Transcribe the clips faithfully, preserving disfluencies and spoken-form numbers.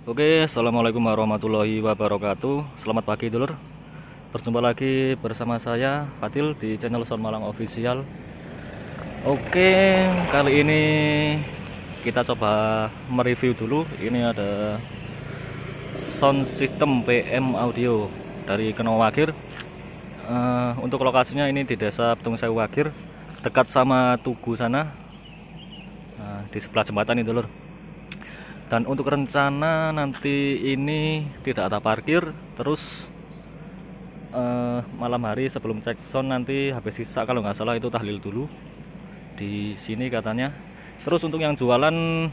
Oke, assalamualaikum warahmatullahi wabarakatuh. Selamat pagi dulur. Berjumpa lagi bersama saya Fadil di channel Sound Malang Official. Oke, kali ini kita coba mereview dulu. Ini ada sound system P M audio dari Keno Wagir. Uh, untuk lokasinya ini di Desa Petung Sewu Wagir, dekat sama Tugu sana. Nah, di sebelah jembatan ini dulur. Dan untuk rencana nanti ini tidak ada parkir, terus uh, malam hari sebelum cek sound nanti habis sisa kalau nggak salah itu tahlil dulu di sini katanya. Terus untuk yang jualan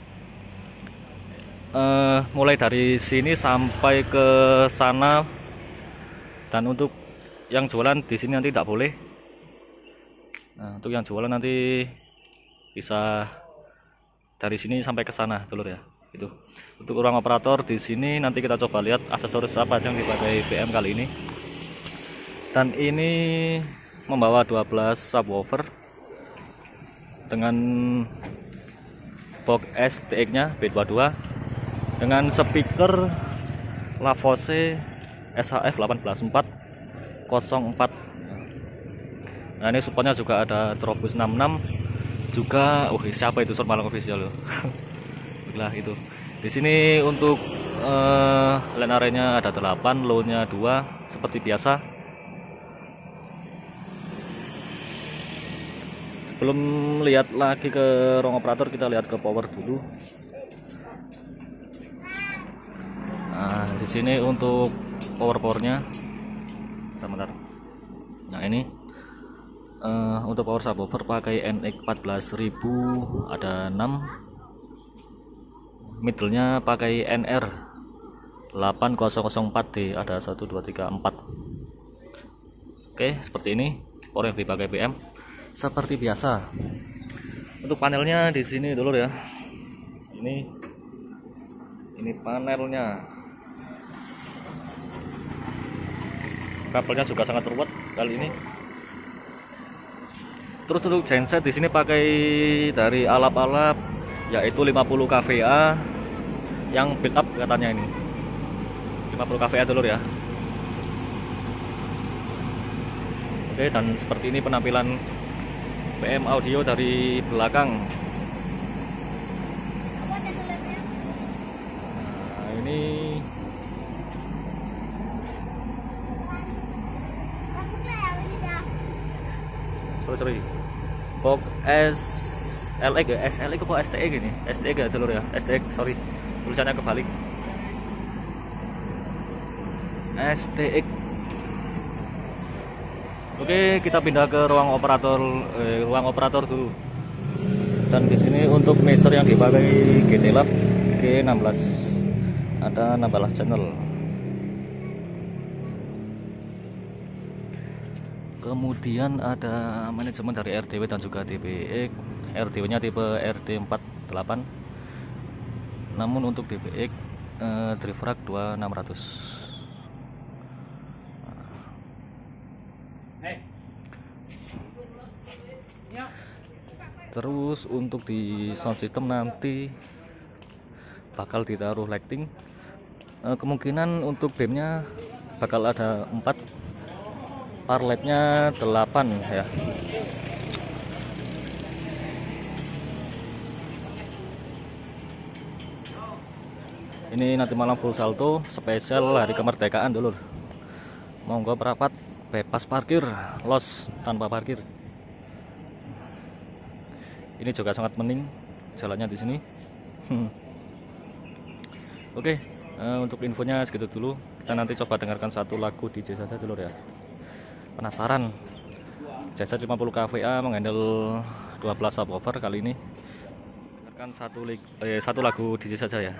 uh, mulai dari sini sampai ke sana, dan untuk yang jualan di sini nanti tidak boleh. Nah, untuk yang jualan nanti bisa dari sini sampai ke sana dulur ya. Itu untuk ruang operator di sini nanti kita coba lihat aksesoris apa yang dipakai B M kali ini. Dan ini membawa dua belas subwoofer dengan box S T X-nya B dua puluh dua dengan speaker Lavose S H F satu delapan empat nol empat. Nah, ini supportnya juga ada Trobus enam enam juga. Oh, siapa itu Sound Malang Official loh. Lah itu di sini untuk uh, line area-nya ada delapan, low-nya dua seperti biasa. Sebelum lihat lagi ke ruang operator, kita lihat ke power dulu. Nah, di sini untuk power-powernya bentar, bentar. Nah, ini uh, untuk power subwoofer pakai N X empat belas ribu, ada enam. Middle-nya pakai N R delapan nol nol empat D, ada satu dua tiga empat. Oke, seperti ini power yang dipakai B M seperti biasa. Untuk panelnya di sini dulu ya. Ini ini panelnya. Kabelnya juga sangat ruwet kali ini. Terus untuk genset di sini pakai dari alap-alap yaitu lima puluh K V A yang build up katanya, ini lima puluh K V A dulur ya. Oke, dan seperti ini penampilan B M audio dari belakang. Nah, ini sorry sorry box S L X ya, S L X kok S T X gini, S T X ya dulur ya, S T X, sorry tulisannya kebalik, S T X. Oke, kita pindah ke ruang operator, eh, ruang operator dulu. Dan di sini untuk measure yang dipakai G T Lab G enam belas, ada enam belas channel. Kemudian ada manajemen dari R D W dan juga D B X. R D W-nya tipe R D empat puluh delapan. Namun untuk D B X eh, Driverac dua enam ratus. Terus untuk di sound system nanti bakal ditaruh lighting. Eh, kemungkinan untuk B M-nya bakal ada empat, power LED-nya delapan ya. Ini nanti malam full salto spesial hari kemerdekaan dulur. Monggo perapat bebas parkir, los tanpa parkir. Ini juga sangat mending jalannya di sini. Oke, uh, untuk infonya segitu dulu. Kita nanti coba dengarkan satu lagu D J saja dulur ya. Penasaran? J Z lima puluh K V A menghandle dua belas subwoofer kali ini. Dengarkan satu, eh, satu lagu D J saja ya.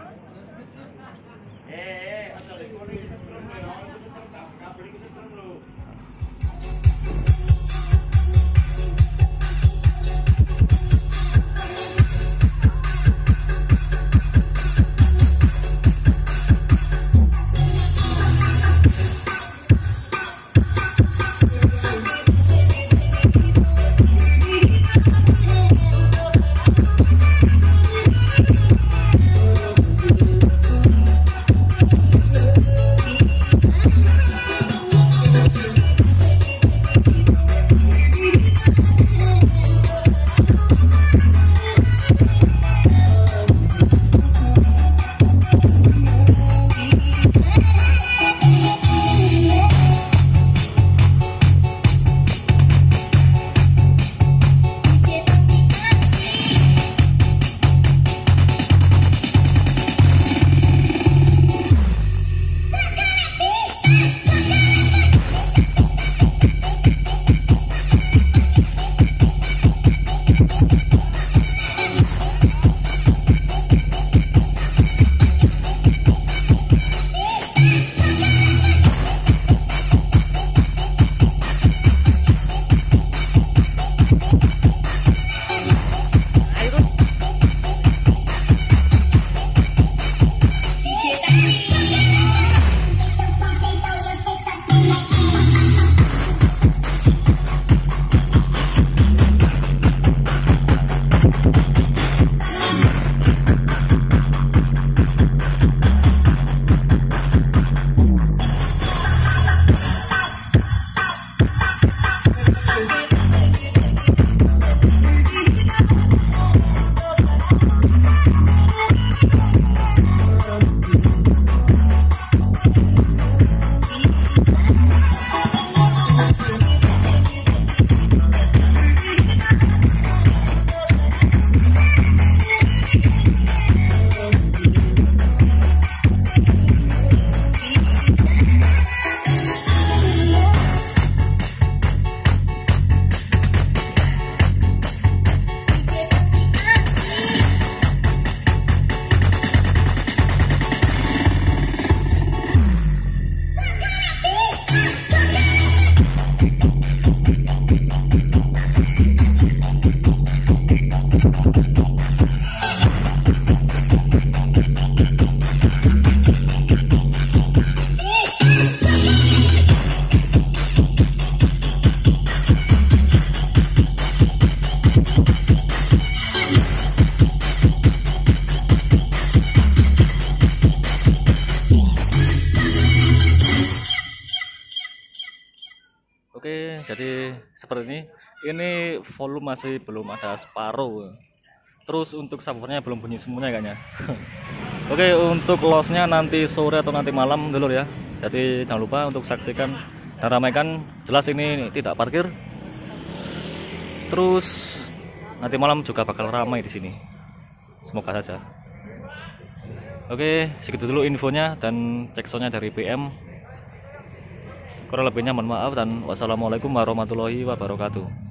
jadi seperti ini. Ini volume masih belum ada separuh. Terus untuk subwoofernya belum bunyi semuanya kayaknya. Oke, untuk lossnya nanti sore atau nanti malam dulu ya. Jadi jangan lupa untuk saksikan dan ramaikan. Jelas ini tidak parkir. Terus nanti malam juga bakal ramai di sini. Semoga saja. Oke, segitu dulu infonya dan cek soundnya dari B M. Kurang lebihnya mohon maaf dan wassalamualaikum warahmatullahi wabarakatuh.